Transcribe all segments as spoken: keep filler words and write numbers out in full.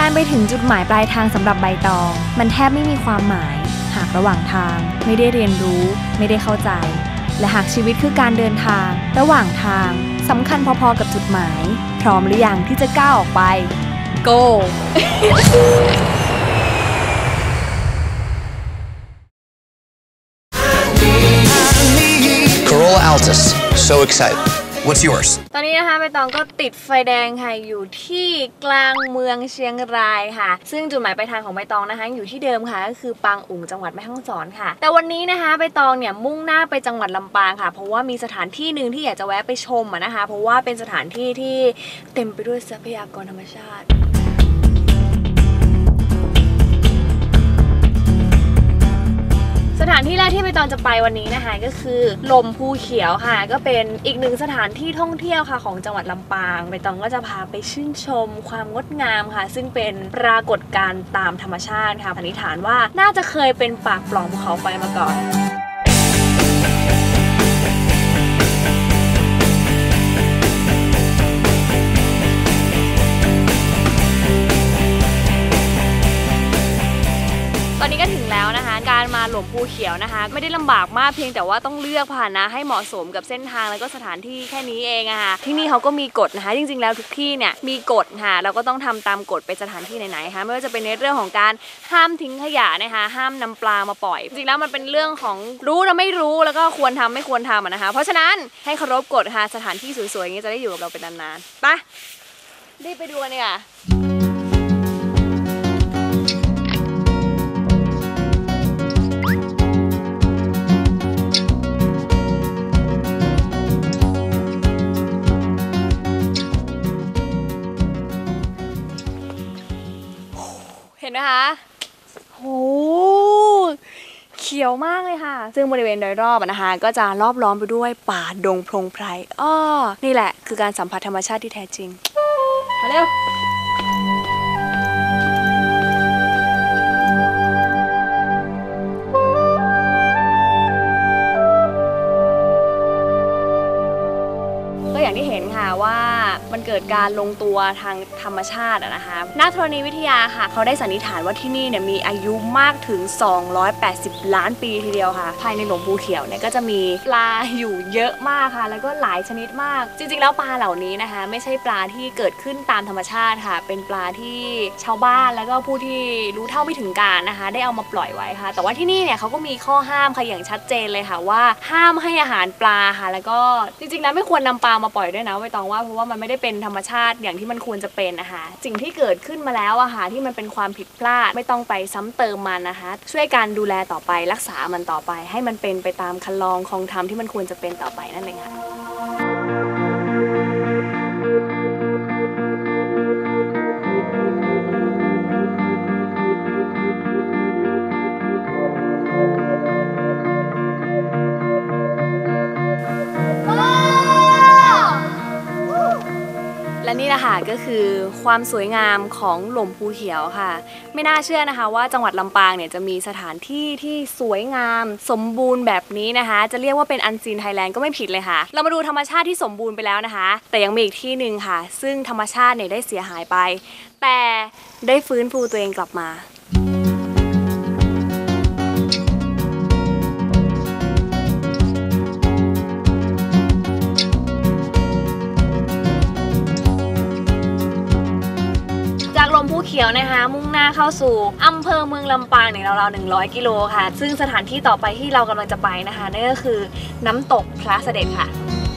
การไปถึงจุดหมายปลายทางสำหรับใบตองมันแทบไม่มีความหมายหากระหว่างทางไม่ได้เรียนรู้ไม่ได้เข้าใจและหากชีวิตคือการเดินทางระหว่างทางสำคัญพอๆกับจุดหมายพร้อมหรือยังที่จะก้าวออกไป Go Corolla Altis so excited What's yours ตอนนี้นะคะใบตองก็ติดไฟแดงค่ะอยู่ที่กลางเมืองเชียงรายค่ะซึ่งจุดหมายปลายทางของใบตองนะคะอยู่ที่เดิมค่ะก็คือปางอุ๋งจังหวัดแม่ฮ่องสอนค่ะแต่วันนี้นะคะใบตองเนี่ยมุ่งหน้าไปจังหวัดลำปางค่ะเพราะว่ามีสถานที่หนึ่งที่อยากจะแวะไปชมนะคะเพราะว่าเป็นสถานที่ที่เต็มไปด้วยทรัพยากรธรรมชาติสถานที่แรกที่ใบตองจะไปวันนี้นะคะก็คือลมภูเขียวค่ะก็เป็นอีกหนึ่งสถานที่ท่องเที่ยวค่ะของจังหวัดลำปางใบตองก็จะพาไปชื่นชมความงดงามค่ะซึ่งเป็นปรากฏการณ์ตามธรรมชาติค่ะสันนิษฐานว่าน่าจะเคยเป็นปากปล่องภูเขาไฟมาก่อนตอนนี้ก็ถึงแล้วนะคะการมาหลวงภูเขียวนะคะไม่ได้ลำบากมากเพียงแต่ว่าต้องเลือกพาหนะให้เหมาะสมกับเส้นทางแล้วก็สถานที่แค่นี้เองอะค่ะที่นี่เขาก็มีกฎนะคะจริงๆแล้วทุกที่เนี่ยมีกฎค่ะเราก็ต้องทำตามกฎไปสถานที่ไหนๆคะไม่ว่าจะเป็นในเรื่องของการห้ามทิ้งขยะนะคะห้ามนำปลามาปล่อยจริงๆแล้วมันเป็นเรื่องของรู้และไม่รู้แล้วก็ควรทำไม่ควรทำนะคะเพราะฉะนั้นให้เคารพกฎค่ะสถานที่สวยๆอย่างนี้จะได้อยู่กับเราเป็นนานๆไปรีบไปดูกันดีกว่าเห็นไหมคะโหเขียวมากเลยค่ะซึ่งบริเวณโดยรอบนะคะก็จะรอบล้อมไปด้วยป่าดงพงไพรอ้อนี่แหละคือการสัมผัสธรรมชาติที่แท้จริงมาเร็วอย่างที่เห็นค่ะว่ามันเกิดการลงตัวทางธรรมชาตินะคะนักธรณีวิทยาค่ะเขาได้สันนิษฐานว่าที่นี่เนี่ยมีอายุมากถึงสองร้อยแปดสิบล้านปีทีเดียวค่ะภายในหลวงภูเขียวเนี่ยก็จะมีปลาอยู่เยอะมากค่ะแล้วก็หลายชนิดมากจริงๆแล้วปลาเหล่านี้นะคะไม่ใช่ปลาที่เกิดขึ้นตามธรรมชาติค่ะเป็นปลาที่ชาวบ้านแล้วก็ผู้ที่รู้เท่าไม่ถึงการนะคะได้เอามาปล่อยไว้ค่ะแต่ว่าที่นี่เนี่ยเขาก็มีข้อห้ามค่ะอย่างชัดเจนเลยค่ะว่าห้ามให้อาหารปลาค่ะแล้วก็จริงๆแล้วไม่ควรนำปลามาปล่อยด้วยนะใบตองว่าเพราะว่ามันไม่ได้เป็นธรรมชาติอย่างที่มันควรจะเป็นนะคะสิ่งที่เกิดขึ้นมาแล้วอะค่ะที่มันเป็นความผิดพลาดไม่ต้องไปซ้ำเติมมันนะคะช่วยการดูแลต่อไปรักษามันต่อไปให้มันเป็นไปตามคันลองคองธรรมที่มันควรจะเป็นต่อไปนั่นเองค่ะและนี่แหละค่ะก็คือความสวยงามของหลวงภูเขียวค่ะไม่น่าเชื่อนะคะว่าจังหวัดลำปางเนี่ยจะมีสถานที่ที่สวยงามสมบูรณ์แบบนี้นะคะจะเรียกว่าเป็นอันซีนไทยแลนด์ก็ไม่ผิดเลยค่ะเรามาดูธรรมชาติที่สมบูรณ์ไปแล้วนะคะแต่ยังมีอีกที่หนึ่งค่ะซึ่งธรรมชาติเนี่ยได้เสียหายไปแต่ได้ฟื้นฟูตัวเองกลับมาลมภูเขียวนะคะมุ่งหน้าเข้าสู่อำเภอเมืองลำปางเนี่ยราวๆหนึ่งร้อยกิโลค่ะซึ่งสถานที่ต่อไปที่เรากำลังจะไปนะคะนั่นก็คือน้ำตกพระเสด็จค่ะ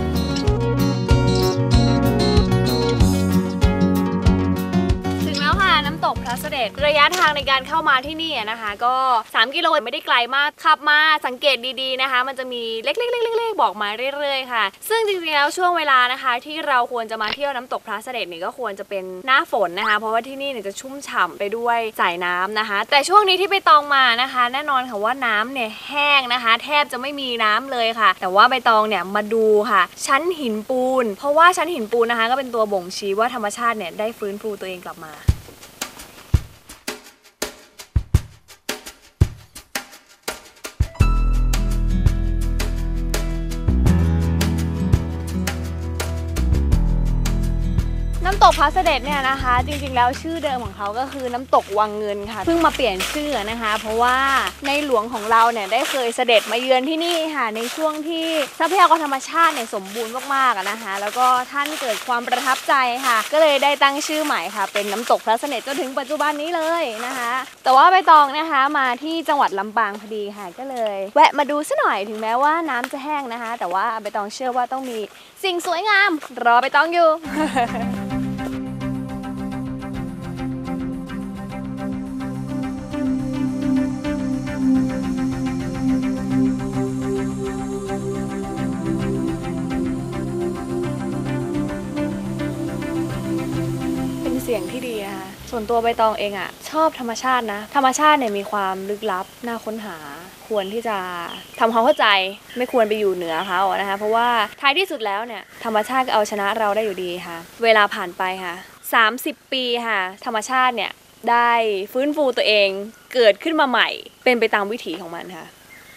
ถึงแล้วค่ะน้ำตกพระเสด็จระยะทางในการเข้ามาที่นี่นะคะก็สามกิโลไม่ได้ไกลมากขับมาสังเกตดีๆนะคะมันจะมีเล็กๆๆๆบอกมาเรื่อยๆค่ะซึ่งจริงๆแล้วช่วงเวลานะคะที่เราควรจะมาเที่ยวน้ำตกพระเสด็จเนี่ยก็ควรจะเป็นหน้าฝนนะคะเพราะว่าที่นี่เนี่ยจะชุ่มฉ่ำไปด้วยสายน้ำนะคะแต่ช่วงนี้ที่ใบตองมานะคะแน่นอนค่ะว่าน้ำเนี่ยแห้งนะคะแทบจะไม่มีน้ำเลยค่ะแต่ว่าใบตองเนี่ยมาดูค่ะชั้นหินปูนเพราะว่าชั้นหินปูนนะคะก็เป็นตัวบ่งชี้ว่าธรรมชาติเนี่ยได้ฟื้นฟูตัวเองกลับมา ตำตกพระเสด็จเนี่ยนะคะจริงๆแล้วชื่อเดิมของเขาก็คือน้ำตกวังเงินค่ะเพิ่งมาเปลี่ยนชื่อนะคะเพราะว่าในหลวงของเราเนี่ยได้เคยเสด็จมาเยือนที่นี่ค่ะในช่วงที่ทรัพยากรธรรมชาติเนี่ยสมบูรณ์มากๆนะคะแล้วก็ท่านเกิดความประทับใจค่ะก็เลยได้ตั้งชื่อใหม่ค่ะเป็นน้ำตกพระเสด็จจนถึงปัจจุบันนี้เลยนะคะแต่ว่าใบตองนะคะมาที่จังหวัดลำปางพอดีค่ะก็เลยแวะมาดูซะหน่อยถึงแม้ว่าน้ำจะแห้งนะคะแต่ว่าใบตองเชื่อว่าต้องมีสิ่งสวยงามรอใบตองอยู่ เสียงที่ดีนะคะส่วนตัวใบตองเองอะชอบธรรมชาตินะธรรมชาติเนี่ยมีความลึกลับน่าค้นหาควรที่จะทำความเข้าใจไม่ควรไปอยู่เหนือเขานะคะเพราะว่าท้ายที่สุดแล้วเนี่ยธรรมชาติก็เอาชนะเราได้อยู่ดีค่ะเวลาผ่านไปค่ะสามสิบปีค่ะธรรมชาติเนี่ยได้ฟื้นฟูตัวเองเกิดขึ้นมาใหม่เป็นไปตามวิถีของมันค่ะ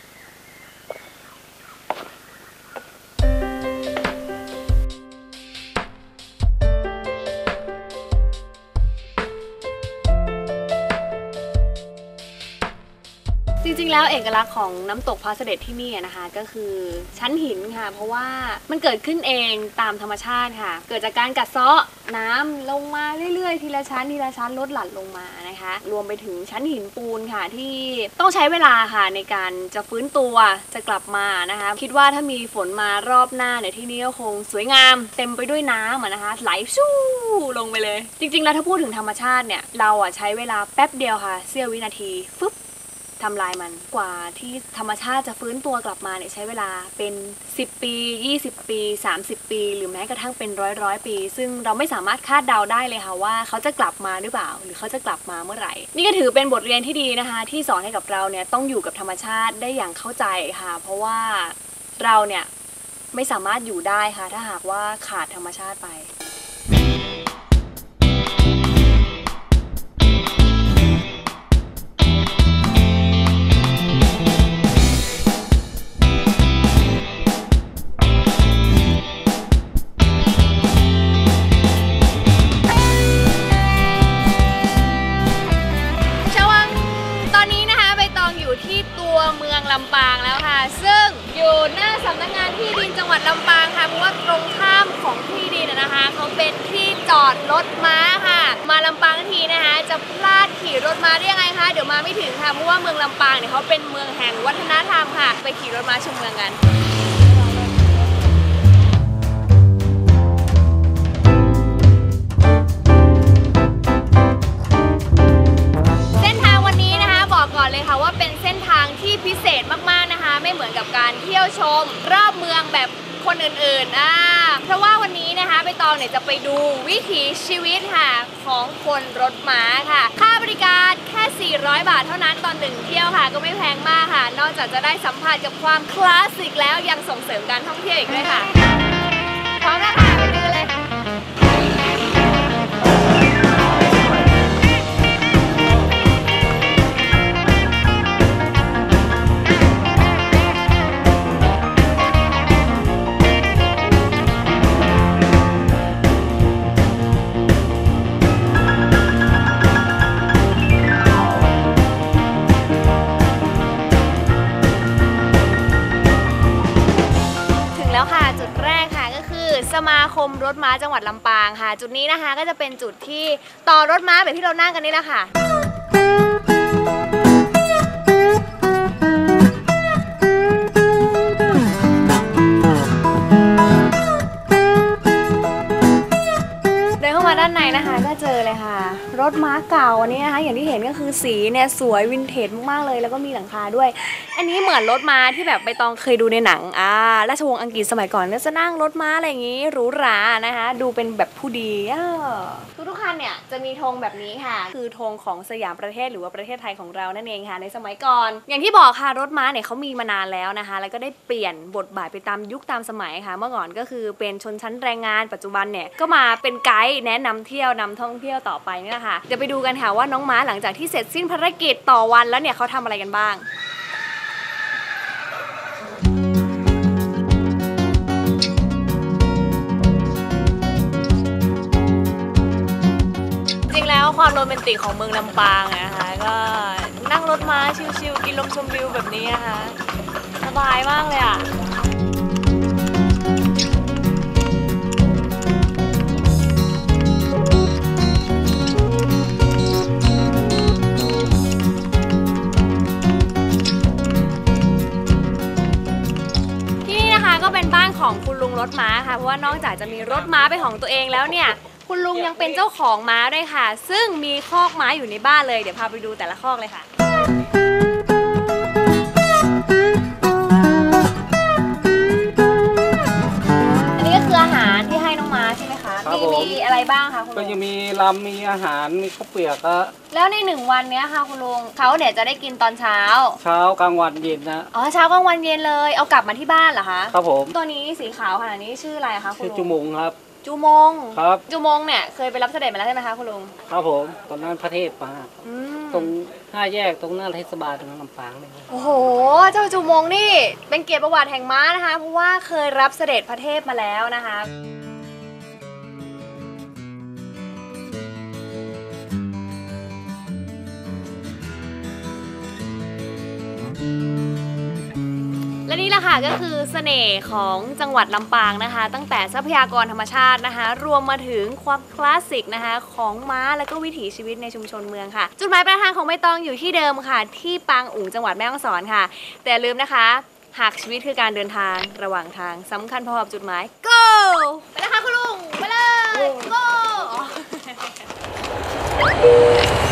จริงๆแล้วเอกลักษณ์ของน้ำตกพระเสด็จที่นี่นะคะก็คือชั้นหินค่ะเพราะว่ามันเกิดขึ้นเองตามธรรมชาติค่ะเกิดจากการกัดเซาะน้ำลงมาเรื่อยๆทีละชั้นทีละชั้นลดหลั่นลงมานะคะรวมไปถึงชั้นหินปูนค่ะที่ต้องใช้เวลาค่ะในการจะฟื้นตัวจะกลับมานะคะคิดว่าถ้ามีฝนมารอบหน้าเนี่ยที่นี่ก็คงสวยงามเต็มไปด้วยน้ำนะคะไหลชู่ลงไปเลยจริงๆแล้วถ้าพูดถึงธรรมชาติเนี่ยเราอ่ะใช้เวลาแป๊บเดียวค่ะเสี้ยววินาทีฟึบทำลายมันกว่าที่ธรรมชาติจะฟื้นตัวกลับมาเนี่ยใช้เวลาเป็นสิบปียี่สิบปีสามสิบปีหรือแม้กระทั่งเป็นร้อยร้อยปีซึ่งเราไม่สามารถคาดเดาได้เลยค่ะว่าเขาจะกลับมาหรือเปล่าหรือเขาจะกลับมาเมื่อไหร่นี่ก็ถือเป็นบทเรียนที่ดีนะคะที่สอนให้กับเราเนี่ยต้องอยู่กับธรรมชาติได้อย่างเข้าใจค่ะเพราะว่าเราเนี่ยไม่สามารถอยู่ได้ค่ะถ้าหากว่าขาดธรรมชาติไปลำปางแล้วค่ะซึ่งอยู่หน้าสำนักงานที่ดินจังหวัดลำปางค่ะเพราะว่าตรงข้ามของที่ดินนะคะเขาเป็นที่จอดรถม้าค่ะมาลำปางทีนะคะจะพลาดขี่รถม้าได้ยังไงคะเดี๋ยวมาไม่ถึงค่ะเพราะว่าเมืองลำปางเนี่ยเขาเป็นเมืองแห่งวัฒนธรรมค่ะไปขี่รถม้าชมเมืองกันก่อนเลยค่ะว่าเป็นเส้นทางที่พิเศษมากๆนะคะไม่เหมือนกับการเที่ยวชมรอบเมืองแบบคนอื่นๆอ่าเพราะว่าวันนี้นะคะใบตองเนี่ยจะไปดูวิถีชีวิตค่ะของคนรถม้าค่ะค่าบริการแค่สี่ร้อยบาทเท่านั้นตอนหนึ่งเที่ยวค่ะก็ไม่แพงมากค่ะนอกจากจะได้สัมผัสกับความคลาสสิกแล้วยังส่งเสริมการท่องเที่ยวอีกด้วยค่ะพร้อมแล้วค่ะไปดูเลยสมาคมรถม้าจังหวัดลำปางค่ะจุดนี้นะคะก็จะเป็นจุดที่ต่อรถม้าแบบที่เรานั่งกันนี่แหละค่ะเดินเข้ามาด้านในนะคะก็เจอเลยค่ะรถม้าเก่าอันนี้นะคะอย่างที่เห็นก็คือสีเนี่ยสวยวินเทจมากๆเลยแล้วก็มีหลังคาด้วยอันนี้เหมือนรถม้าที่แบบใบตองเคยดูในหนังอ่าราชวงศ์อังกฤษสมัยก่อนก็จะนั่งรถม้าอะไรอย่างงี้หรูหรานะคะดูเป็นแบบผู้ดีทุกทุกคันเนี่ยจะมีธงแบบนี้ค่ะคือธงของสยามประเทศหรือว่าประเทศไทยของเรานั่นเองค่ะในสมัยก่อนอย่างที่บอกค่ะรถม้าเนี่ยเขามีมานานแล้วนะคะแล้วก็ได้เปลี่ยนบทบาทไปตามยุคตามสมัยค่ะเมื่อก่อนก็คือเป็นชนชั้นแรงงานปัจจุบันเนี่ยก็มาเป็นไกด์แนะนำเที่ยวนำท่องเที่ยวต่อไปนี่แหละค่ะเดี๋ยวไปดูกันค่ะว่าน้องม้าหลังจากที่เสร็จสิ้นภารกิจต่อวันแล้วเนี่ยเขาทำอะไรกันบ้างความโรแมนติกของเมืองลำปางนะคะก็นั่งรถม้าชิวๆกินลมชมวิวแบบนี้นะคะสบายมากเลยอ่ะก็เป็นบ้านของคุณลุงรถม้าค่ะเพราะว่านอกจากจะมีรถม้าเป็นของตัวเองแล้วเนี่ยคุณลุงยังเป็นเจ้าของม้าด้วยค่ะซึ่งมีคอกม้าอยู่ในบ้านเลยเดี๋ยวพาไปดูแต่ละคอกเลยค่ะอันนี้ก็คืออาหารที่ให้น้องม้าใช่ไหมคะมีมีอะไรบ้างคะคุณลุงก็จะมีลำมีอาหารมีข้าวเปียกก็แล้วในหนึ่งวันเนี้ยค่ะคุณลุงเขาเนี่ยจะได้กินตอนเช้าเช้ากลางวันเย็นนะอ๋อเช้ากลางวันเย็นเลยเอากลับมาที่บ้านเหรอคะครับผมตัวนี้สีขาวขนาดนี้ชื่ออะไรคะคุณลุงชื่อจูมงครับจูมงครับจูมงเนี่ยเคยไปรับเสด็จมาแล้วใช่ไหมคะคุณลุงครับผมตอนนั้นพระเทพมาตรงห้าแยกตรงหน้าเทศบาลตรงลำปางเลยโอ้โหเจ้าจูมงนี่เป็นเกียรติประวัติแห่งม้านะคะเพราะว่าเคยรับเสด็จพระเทพมาแล้วนะคะและนี่แหละค่ะก็คือเสน่ห์ของจังหวัดลำปางนะคะตั้งแต่ทรัพยากรธรรมชาตินะคะรวมมาถึงความคลาสสิกนะคะของม้าและก็วิถีชีวิตในชุมชนเมืองค่ะจุดหมายปลายทางของใบตองอยู่ที่เดิมค่ะที่ปางอุ๋งจังหวัดแม่ฮ่องสอนค่ะแต่อย่าลืมนะคะหากชีวิตคือการเดินทางระหว่างทางสำคัญพอกับจุดหมาย go ไปนะคะคุณลุงไปเลย go